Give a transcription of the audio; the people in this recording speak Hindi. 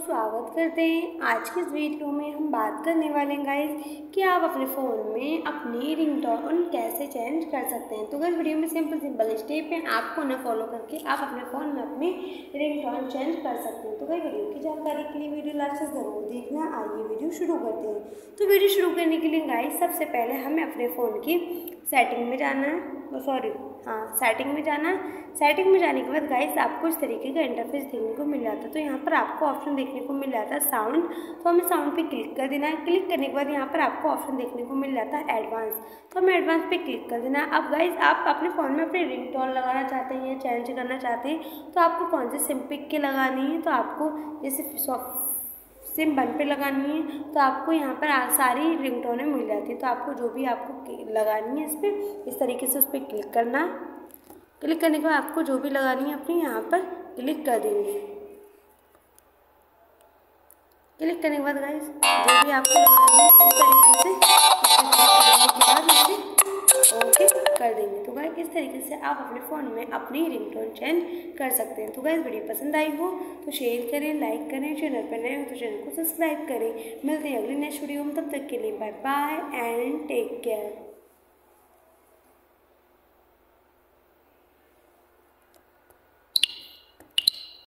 स्वागत करते हैं। आज की इस वीडियो में हम बात करने वाले हैं गाइस कि आप अपने फ़ोन में अपनी रिंगटोन कैसे चेंज कर सकते हैं। तो गाइस वीडियो में सिंपल स्टेप है, आपको ना फॉलो करके आप अपने फ़ोन में अपनी रिंगटोन चेंज कर सकते हैं। तो गाइस वीडियो की जानकारी के लिए वीडियो लास्ट तक ज़रूर देखना। आइए वीडियो शुरू करते हैं। तो वीडियो शुरू करने के लिए गाइस सबसे पहले हमें अपने फ़ोन की सेटिंग में जाना है। सेटिंग में जाना है। सेटिंग में जाने के बाद गाइस आपको इस तरीके का इंटरफेस देखने को मिल जाता है। तो यहाँ पर आपको ऑप्शन देखने को मिल जाता है साउंड। तो हमें साउंड पे क्लिक कर देना है। क्लिक करने के बाद यहाँ पर आपको ऑप्शन देखने को मिल जाता है एडवांस। तो हमें एडवांस पे क्लिक कर देना है। अब गाइस आप अपने फ़ोन में अपनी रिंगटोन लगाना चाहते हैं या चेंज करना चाहते हैं तो आपको कौन सी सिम पिक के लगानी है। तो आपको जैसे सिम 1 पे लगानी है तो आपको यहाँ पर सारी रिंगटोनें मिल जाती है। तो आपको जो भी आपको लगानी है इस पर इस तरीके से उस पर क्लिक करना है। क्लिक करने के बाद आपको जो भी लगानी है अपनी यहाँ पर क्लिक कर देंगे। क्लिक करने के बाद गाइस जो भी आपको लगानी है इस तरीके से ओके कर देंगे। तो गाइस इस तरीके से आप अपने फ़ोन में अपनी रिंगटोन चेंज कर सकते हैं। तो गाइस वीडियो पसंद आई हो तो शेयर करें, लाइक करें, चैनल पर नए हो तो चैनल को सब्सक्राइब करें। मिलते हैं अगली नेक्स्ट वीडियो में, तब तक के लिए bye bye and take care.